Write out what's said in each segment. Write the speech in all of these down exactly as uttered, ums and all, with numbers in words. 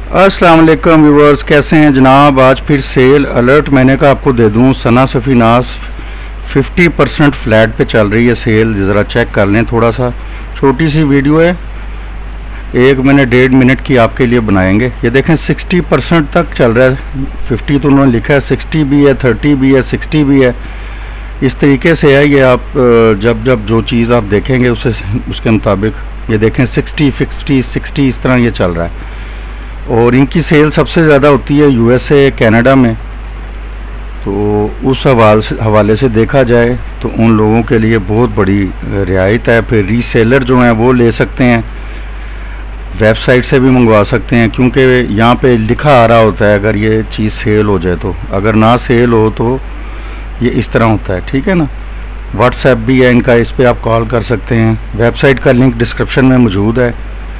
अस्सलाम वालेकुम व्यूवर्स, कैसे हैं जनाब। आज फिर सेल अलर्ट मैंने कहा आपको दे दूं। सना सफ़ीनास पचास परसेंट फ्लैट पे चल रही है सेल, ज़रा चेक कर लें। थोड़ा सा छोटी सी वीडियो है, एक मिनट डेढ़ मिनट की आपके लिए बनाएंगे। ये देखें साठ परसेंट तक चल रहा है। पचास तो उन्होंने लिखा है, साठ भी है, तीस भी है, साठ भी है। इस तरीके से है ये। आप जब जब जो चीज़ आप देखेंगे उसे उसके मुताबिक ये देखें साठ पचास साठ इस तरह ये चल रहा है। और इनकी सेल सबसे ज़्यादा होती है यूएसए कनाडा में। तो उस हवाले से हवाले से देखा जाए तो उन लोगों के लिए बहुत बड़ी रियायत है। फिर रीसेलर जो हैं वो ले सकते हैं, वेबसाइट से भी मंगवा सकते हैं, क्योंकि यहाँ पे लिखा आ रहा होता है अगर ये चीज़ सेल हो जाए तो। अगर ना सेल हो तो ये इस तरह होता है, ठीक है ना। व्हाट्सएप भी है इनका, इस पर आप कॉल कर सकते हैं। वेबसाइट का लिंक डिस्क्रिप्शन में मौजूद है,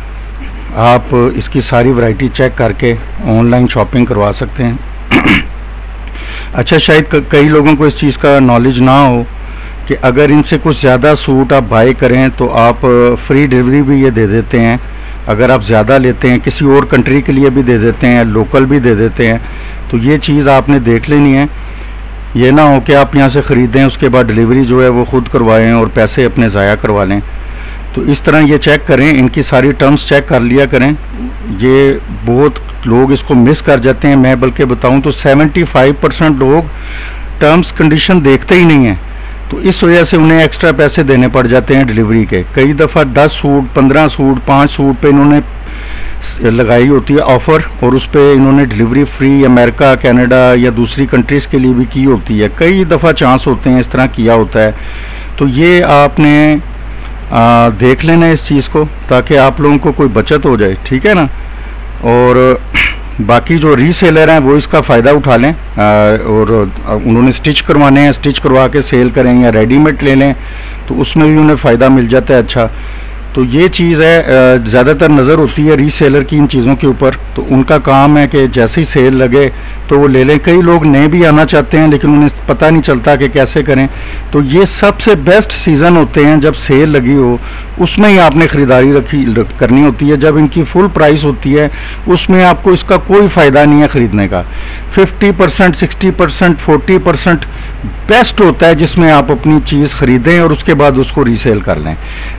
आप इसकी सारी वैरायटी चेक करके ऑनलाइन शॉपिंग करवा सकते हैं। अच्छा, शायद कई लोगों को इस चीज़ का नॉलेज ना हो कि अगर इनसे कुछ ज़्यादा सूट आप बाय करें तो आप फ्री डिलीवरी भी ये दे देते हैं। अगर आप ज़्यादा लेते हैं, किसी और कंट्री के लिए भी दे देते हैं, लोकल भी दे देते हैं। तो ये चीज़ आपने देख लेनी है। ये ना हो कि आप यहाँ से ख़रीदें, उसके बाद डिलीवरी जो है वो ख़ुद करवाएं और पैसे अपने ज़ाया करवा लें। तो इस तरह ये चेक करें, इनकी सारी टर्म्स चेक कर लिया करें। ये बहुत लोग इसको मिस कर जाते हैं। मैं बल्कि बताऊं तो पचहत्तर परसेंट लोग टर्म्स कंडीशन देखते ही नहीं हैं। तो इस वजह से उन्हें एक्स्ट्रा पैसे देने पड़ जाते हैं डिलीवरी के। कई दफ़ा दस सूट, पंद्रह सूट, पाँच सूट पे इन्होंने लगाई होती है ऑफ़र, और उस पर इन्होंने डिलीवरी फ्री अमेरिका, कनाडा या दूसरी कंट्रीज़ के लिए भी की होती है। कई दफ़ा चांस होते हैं इस तरह किया होता है। तो ये आपने आ, देख लेना इस चीज़ को, ताकि आप लोगों को कोई बचत हो जाए, ठीक है ना। और बाकी जो रीसेलर हैं वो इसका फ़ायदा उठा लें, आ, और उन्होंने स्टिच करवाने हैं, स्टिच करवा के सेल करें, या रेडीमेड ले लें तो उसमें भी उन्हें फ़ायदा मिल जाता है। अच्छा, तो ये चीज़ है, ज़्यादातर नज़र होती है रीसेलर की इन चीज़ों के ऊपर। तो उनका काम है कि जैसे ही सेल लगे तो वो ले लें। कई लोग नए भी आना चाहते हैं लेकिन उन्हें पता नहीं चलता कि कैसे करें। तो ये सबसे बेस्ट सीज़न होते हैं जब सेल लगी हो, उसमें ही आपने ख़रीदारी रखी करनी होती है। जब इनकी फुल प्राइस होती है उसमें आपको इसका कोई फ़ायदा नहीं है ख़रीदने का। Fifty percent sixty percent forty percent best होता है जिसमें आप अपनी चीज़ ख़रीदें और उसके बाद उसको रीसेल कर लें।